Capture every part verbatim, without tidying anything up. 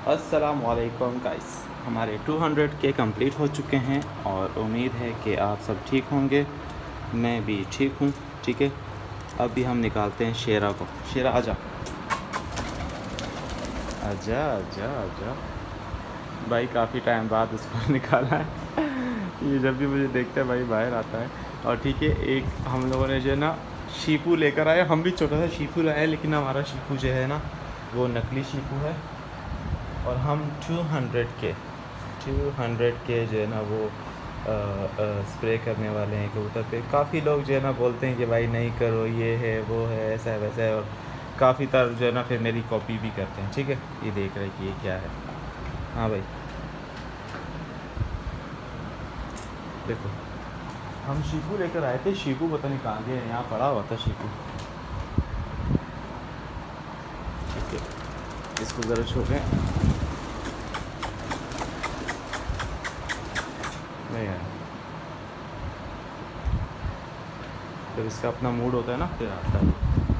अस्सलामुअलैकुम गाइस, हमारे दो सौ के कंप्लीट हो चुके हैं और उम्मीद है कि आप सब ठीक होंगे। मैं भी ठीक हूँ। ठीक है, अभी हम निकालते हैं शेरा को। शेरा आजा आजा आजा आजा भाई, काफ़ी टाइम बाद उसको निकाला है। ये जब भी मुझे देखता है भाई बाहर आता है। और ठीक है, एक हम लोगों ने जो है ना शीपू लेकर आए। हम भी छोटा सा शीपू लाए, लेकिन हमारा शीपू जो है ना वो नकली शीपू है। और हम दो सौ के दो सौ के जो है ना वो आ, आ, स्प्रे करने वाले हैं कबूतर पे। काफ़ी लोग जो है ना बोलते हैं कि भाई नहीं करो, ये है वो है, ऐसा है वैसा है। और काफ़ी तरह जो है ना फिर मेरी कॉपी भी करते हैं। ठीक है, ये देख रहे हैं कि ये क्या है। हाँ भाई देखो, हम शीपू लेकर आए थे। शीपू पता नहीं कहाँ गया, यहाँ पड़ा हुआ था शीपू। ठीक है, इसको ज़रा छोड़ें। नहीं यार, जब इसका अपना मूड होता है ना फिर आता है।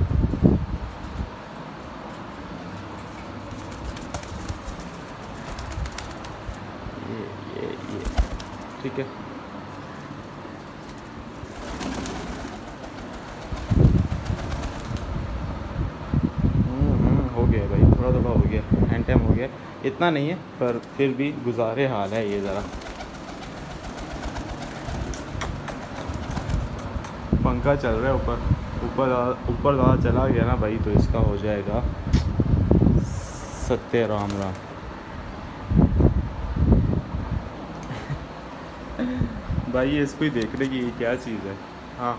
ये ये ये ठीक है। हम्म हो गया भाई, थोड़ा थोड़ा हो गया, हैंड टाइम हो गया। इतना नहीं है पर फिर भी गुजारे हाल है ये। ज़रा पंखा चल रहा है ऊपर ऊपर ऊपर ज़्यादा चला गया ना भाई, तो इसका हो जाएगा सत्य राम राम। भाई ये इसको ही देख रहे कि ये क्या चीज़ है। हाँ,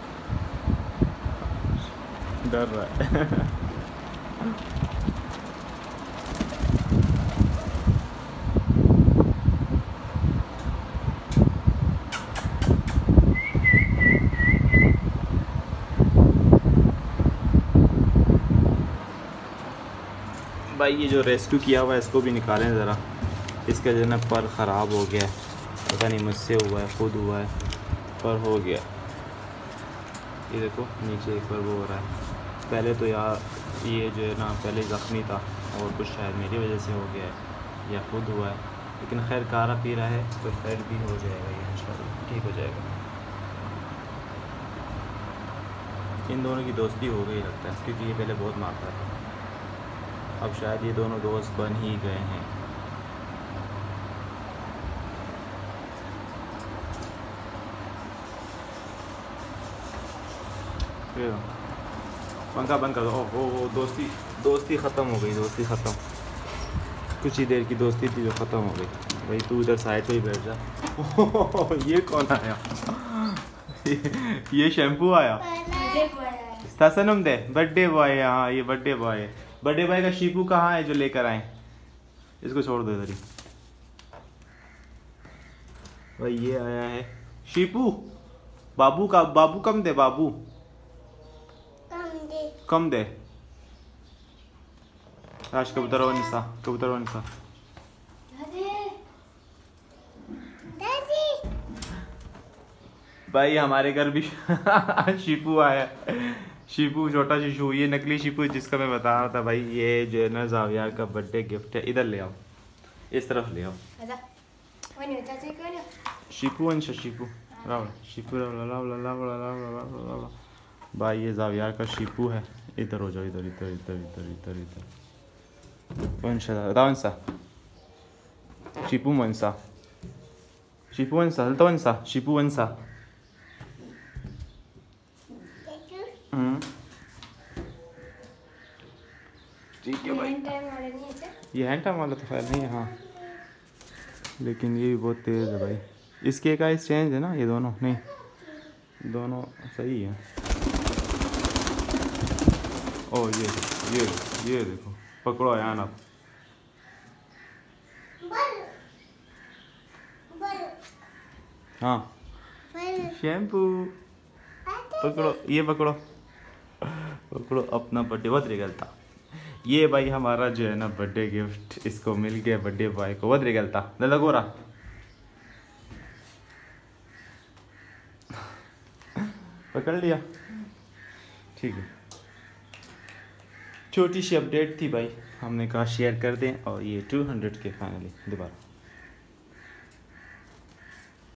डर रहा है। भाई ये जो रेस्क्यू किया हुआ है इसको भी निकालें ज़रा। इसका जो है ना पर ख़राब हो गया है, पता नहीं मुझसे हुआ है, खुद हुआ है, पर हो गया। ये देखो नीचे एक बार वो हो रहा है। पहले तो यार ये जो है ना पहले ज़ख्मी था और कुछ शायद मेरी वजह से हो गया है या खुद हुआ है, लेकिन खैर कारा पी रहा है तो खैर भी हो जाएगा, ये इंशाल्लाह ठीक हो जाएगा। इन दोनों की दोस्ती हो गई लगता है, क्योंकि ये पहले बहुत मारता था। अब शायद ये दोनों दोस्त बन ही गए हैं। पंखा बंद कर दो। ओह वो दोस्ती दोस्ती ख़त्म हो गई, दोस्ती ख़त्म। कुछ ही देर की दोस्ती थी जो ख़त्म हो गई। भाई तू इधर साइड पे ही बैठ जा। ये कौन आया? ये शैम्पू आया। तसन्नुम दे, बर्थडे बॉय है। हाँ ये बर्थडे बॉय है। बर्थडे बॉय का शीपू कहाँ है जो लेकर आए? इसको छोड़ दो इधर ही। भाई ये आया है शीपू। बाबू का बाबू कम दे, बाबू कम दे। आज कबूतर व निशा, कबूतर व निशा। भाई हमारे घर भी शीपू आया। शीपू छोटा शिशु, ये नकली शीपू जिसका मैं बता रहा था भाई। ये जो है ना जावियार का बर्थडे गिफ्ट है। इधर ले आओ, इस तरफ ले आओ। शीपू अंशा शीपू रावला शीपू रावला रावला रावला रावला रावला। भाई ये जावियार का शीपू है। इधर हो जाओ, इधर इधर इधर इधर इधर इधर। वंशा रावंसा शीपू वंसा शीपू वंसा हलता वंसा शीपू वंसा। हम्म ठीक है भाई। ये हैंड टाइम वाला तो खैर नहीं है। हाँ लेकिन ये भी बहुत तेज़ है भाई। इसके एक आइस चेंज है ना, ये दोनों नहीं, दोनों सही है। ओ ये ये ये देखो, पकड़ो यार आप। हाँ शैम्पू पकड़ो, ये पकड़ो पकड़ो अपना बर्थडे बहुत रिगलता। ये भाई हमारा जो है ना बर्थडे गिफ्ट इसको मिल गया, बर्थडे बॉय को बहुत रिगलता। दादा गोरा पकड़ लिया। ठीक है, छोटी सी अपडेट थी भाई। हमने कहा शेयर कर दें और ये टू हंड्रेड के फाइनली दोबारा